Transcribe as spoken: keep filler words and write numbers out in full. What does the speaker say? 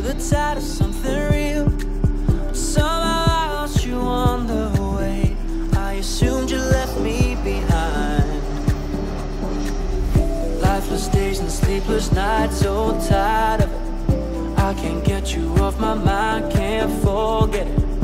the tide of something real, but somehow I lost you on the way. I assumed you left me behind. Lifeless days and sleepless nights, so tired of it. I can't get you off my mind, can't forget it.